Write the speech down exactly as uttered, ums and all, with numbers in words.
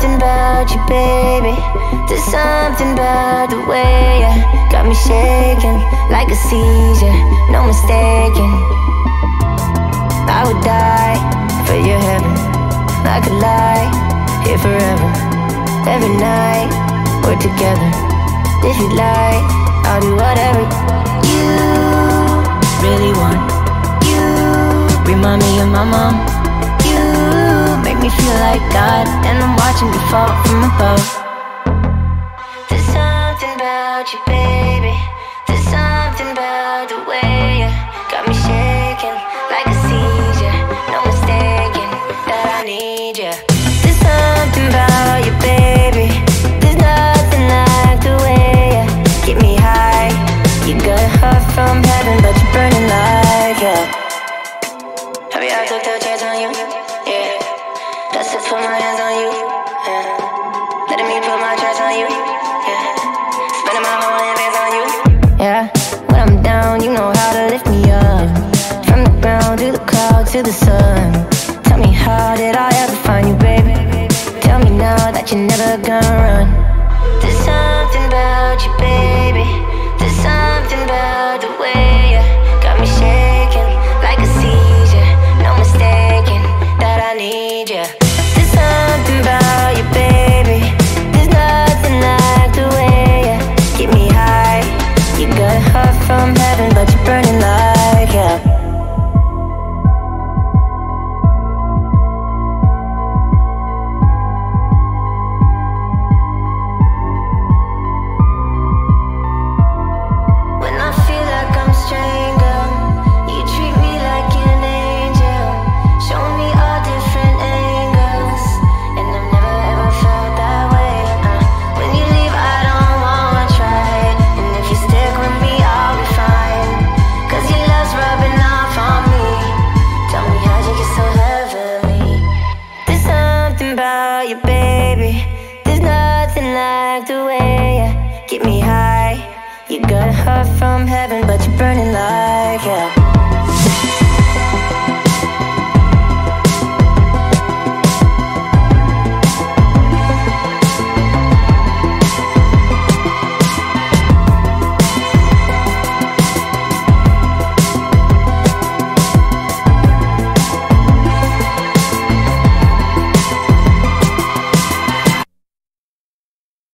something about you, baby. There's something about the way you got me shaking like a seizure, no mistaking. I would die for your heaven. I could lie here forever. Every night we're together. If you'd like, I'll do whatever you really want. You remind me of my mom. You make me feel like God, and I'm watching you fall from above. There's something about you, baby. There's something about the way you got me shaking like a seizure, no mistaking that I need you. There's something about you, baby. There's nothing like the way you get me high. You got a heart from heaven, but you're burning like hell. Have you ever took a chance on you? Yeah. That's it, put my hands on you. Yeah. Letting me put my trust on you. Yeah. Spending my whole advance on you. Yeah. When I'm down, you know how to lift me up. From the ground to the clouds to the sun. Tell me, how did I ever find you, baby? Tell me now that you're never gonna run. There's something about you, baby. There's something about the way you got me shaking like a seizure, no mistaking that I need you. There's something about you, baby. There's nothing like the way you get me high. You got a heart from heaven, but you're burning like hell. You, baby, there's nothing like the way you get me high. You got a heart from heaven, but you're burning like hell.